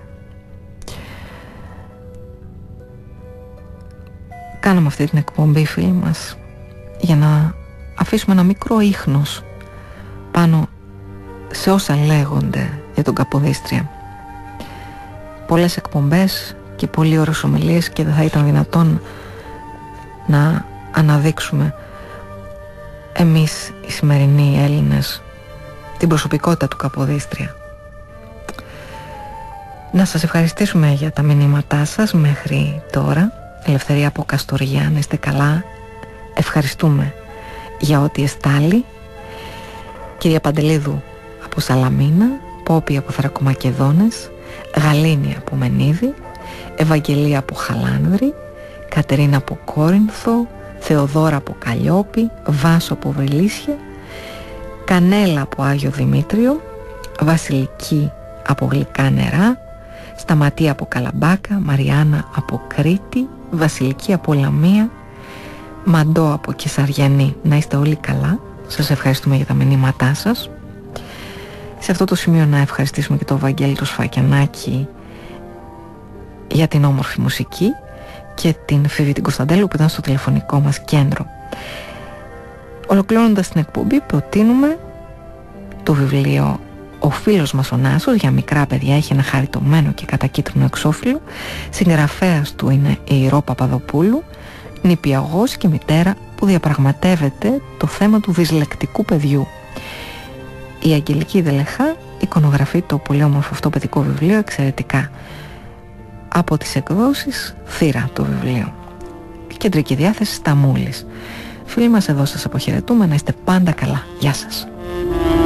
Κάναμε αυτή την εκπομπή, φίλοι μας, για να αφήσουμε ένα μικρό ίχνος πάνω σε όσα λέγονται για τον Καποδίστρια. Πολλές εκπομπές και πολλοί ώρες ομιλίες και δεν θα ήταν δυνατόν να αναδείξουμε εμείς οι σημερινοί Έλληνες την προσωπικότητα του Καποδίστρια. Να σας ευχαριστήσουμε για τα μηνύματά σας μέχρι τώρα. Ελευθερία από Καστοριά, να είστε καλά. Ευχαριστούμε για ό,τι εστάλει. Κυρία Παντελίδου από Σαλαμίνα, Πόπη από Θρακομακεδόνες, Γαλήνη από Μενίδη, Ευαγγελία από Χαλάνδρη, Κατερίνα από Κόρινθο, Θεοδόρα από Καλλιόπη, Βάσο από Βρυλίσια, Κανέλα από Άγιο Δημήτριο, Βασιλική από Γλυκά Νερά, Σταματία από Καλαμπάκα, Μαριάννα από Κρήτη, Βασιλική από Λαμία, Μαντώ από Κεσαριανή. Να είστε όλοι καλά. Σας ευχαριστούμε για τα μηνύματά σας. Σε αυτό το σημείο να ευχαριστήσουμε και το Βαγγέλη το Σφακιανάκη για την όμορφη μουσική και την Φίβη την Κωνσταντέλου που ήταν στο τηλεφωνικό μας κέντρο. Ολοκληρώνοντας την εκπομπή, προτείνουμε το βιβλίο «Ο φίλος μας ο Νάσος» για μικρά παιδιά. Έχει ένα χαριτωμένο και κατακίτρινο εξώφυλλο. Συγγραφέας του είναι η Ηρώ Παπαδοπούλου, νηπιαγός και μητέρα που διαπραγματεύεται το θέμα του δυσλεκτικού παιδιού. Η Αγγελική Δελεχά εικονογραφεί το πολύ όμορφο αυτό παιδικό βιβλίο εξαιρετικά. Από τις εκδόσεις Θύρα το βιβλίο. Κεντρική διάθεση Σταμούλης. Φίλοι μας, εδώ σας αποχαιρετούμε. Να είστε πάντα καλά. Γεια σας.